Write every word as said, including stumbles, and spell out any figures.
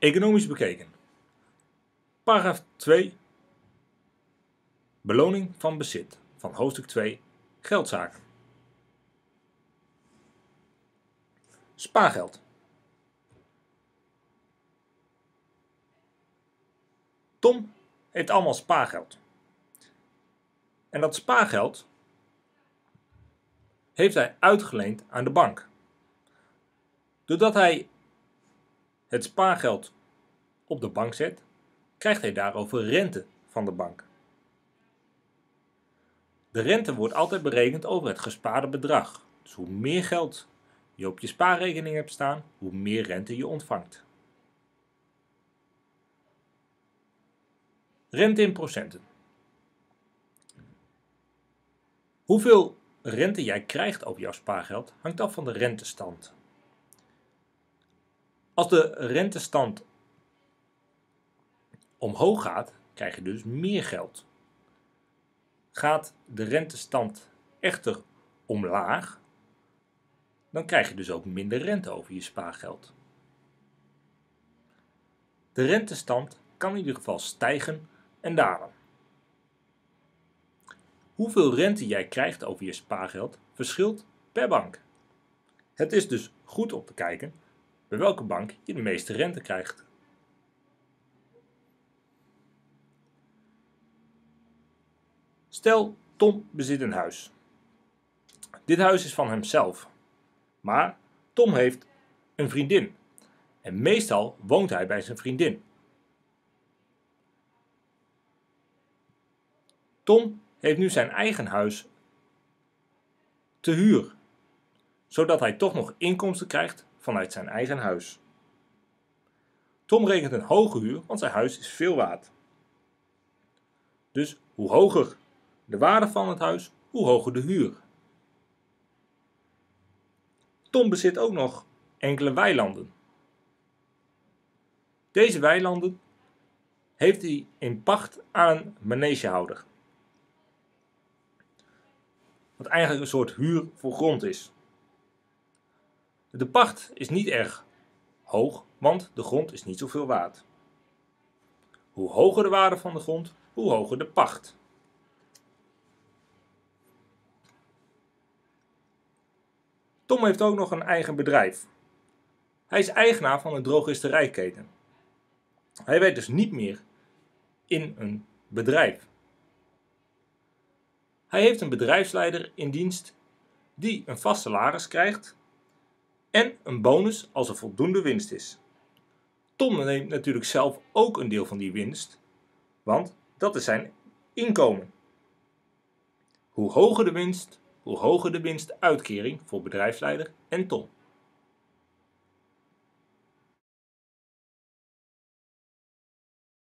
Economisch bekeken. Paragraaf twee. Beloning van bezit van hoofdstuk twee. Geldzaken. Spaargeld. Tom heeft allemaal spaargeld. En dat spaargeld heeft hij uitgeleend aan de bank. Doordat hij het spaargeld op de bank zet, krijgt hij daarover rente van de bank. De rente wordt altijd berekend over het gespaarde bedrag. Dus hoe meer geld je op je spaarrekening hebt staan, hoe meer rente je ontvangt. Rente in procenten. Hoeveel rente jij krijgt op jouw spaargeld hangt af van de rentestand. Als de rentestand omhoog gaat, krijg je dus meer geld. Gaat de rentestand echter omlaag, dan krijg je dus ook minder rente over je spaargeld. De rentestand kan in ieder geval stijgen en dalen. Hoeveel rente jij krijgt over je spaargeld verschilt per bank. Het is dus goed om te kijken bij welke bank je de meeste rente krijgt. Stel, Tom bezit een huis. Dit huis is van hemzelf. Maar Tom heeft een vriendin. En meestal woont hij bij zijn vriendin. Tom heeft nu zijn eigen huis te huur, zodat hij toch nog inkomsten krijgt vanuit zijn eigen huis. Tom rekent een hoge huur, want zijn huis is veel waard. Dus hoe hoger de waarde van het huis, hoe hoger de huur. Tom bezit ook nog enkele weilanden. Deze weilanden heeft hij in pacht aan een manegehouder. Wat eigenlijk een soort huur voor grond is. De pacht is niet erg hoog, want de grond is niet zoveel waard. Hoe hoger de waarde van de grond, hoe hoger de pacht. Tom heeft ook nog een eigen bedrijf. Hij is eigenaar van een drogisterijketen. Hij werkt dus niet meer in een bedrijf. Hij heeft een bedrijfsleider in dienst die een vast salaris krijgt en een bonus als er voldoende winst is. Tom neemt natuurlijk zelf ook een deel van die winst, want dat is zijn inkomen. Hoe hoger de winst, hoe hoger de winstuitkering voor bedrijfsleider en Tom.